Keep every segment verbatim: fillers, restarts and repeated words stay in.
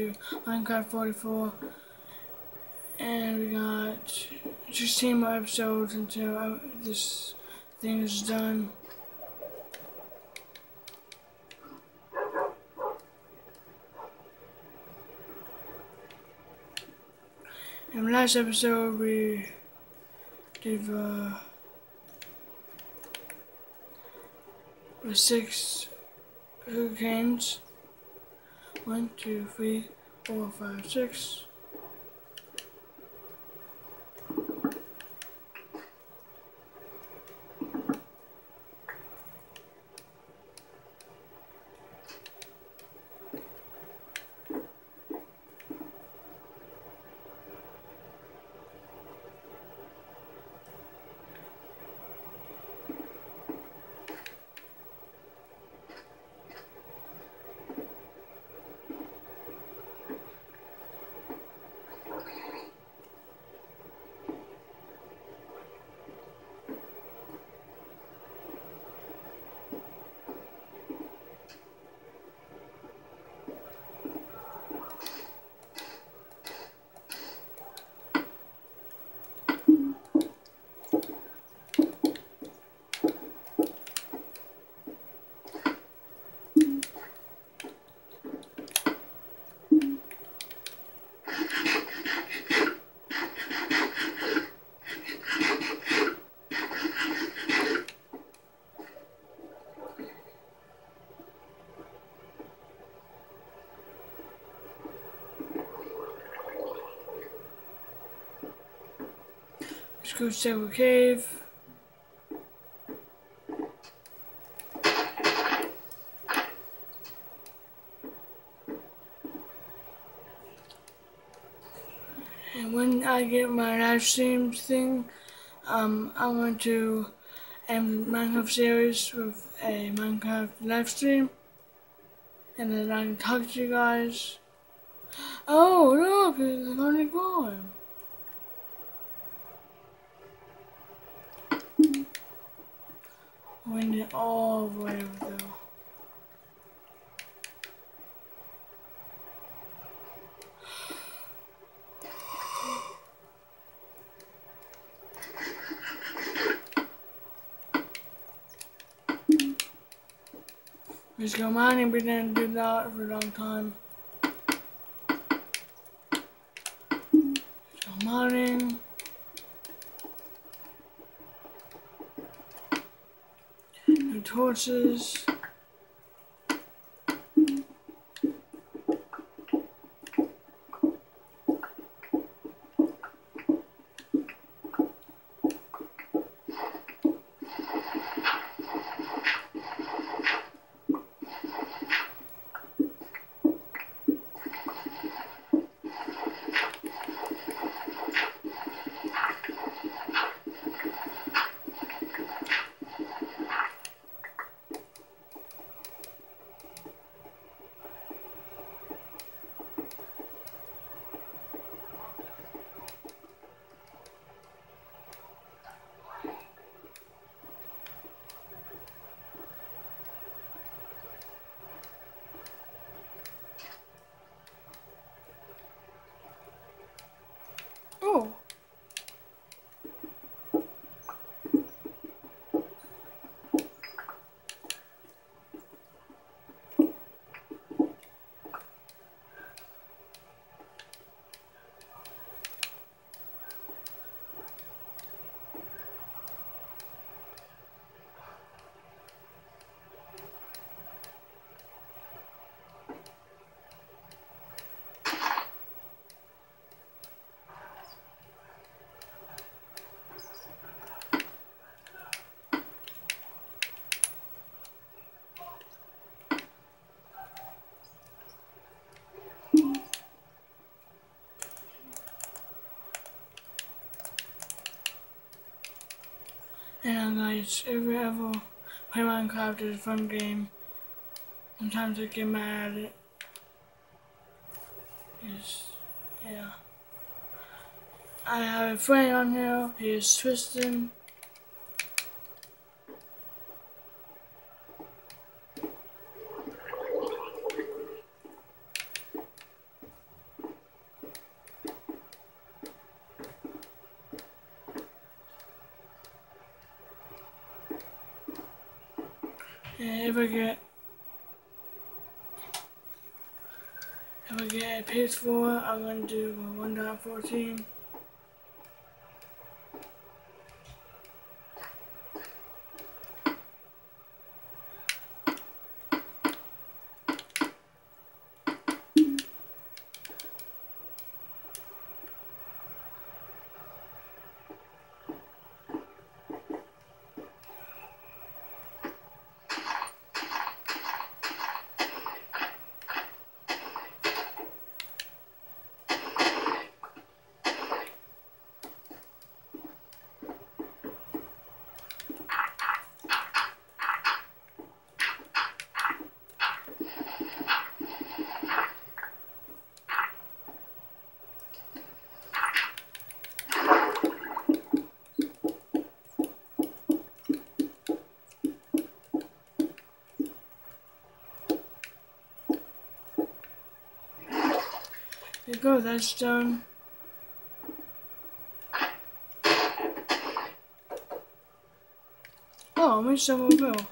to Minecraft forty-four, and we got sixteen more episodes until this thing is done. In the last episode, we did uh, the six hurricanes. One, two, three, four, five, six. Let's go check the cave. And when I get my live stream thing, um, I'm going to end the Minecraft series with a Minecraft live stream, and then I can talk to you guys. Oh, look, it's only gone. Went it all the way over there. Let's go mining, we didn't do that for a long time. Let's go mining. No torches. Oh. And guys, if you ever play Minecraft, it's a fun game. Sometimes I get mad at it. It's, yeah. I have a friend on here, he is Tristan. And if I get if I get a P S four, I'm gonna do one point fourteen. There you go, that's done. Oh, I made some more bill.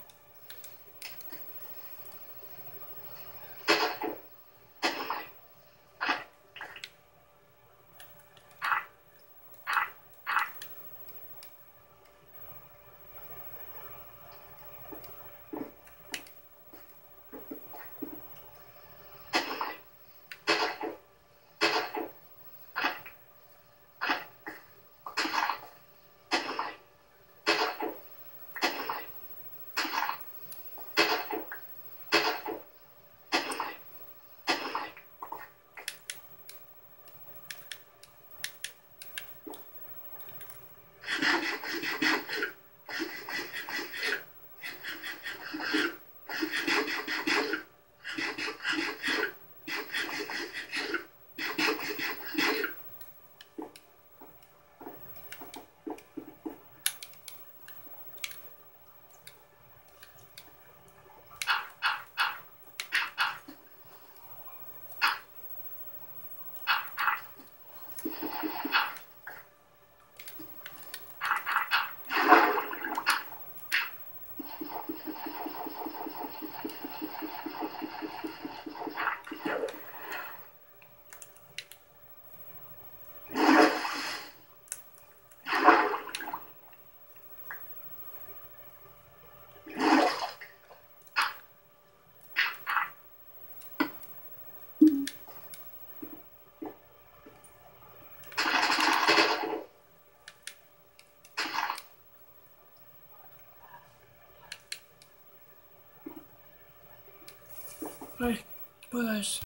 Bye. Bye guys.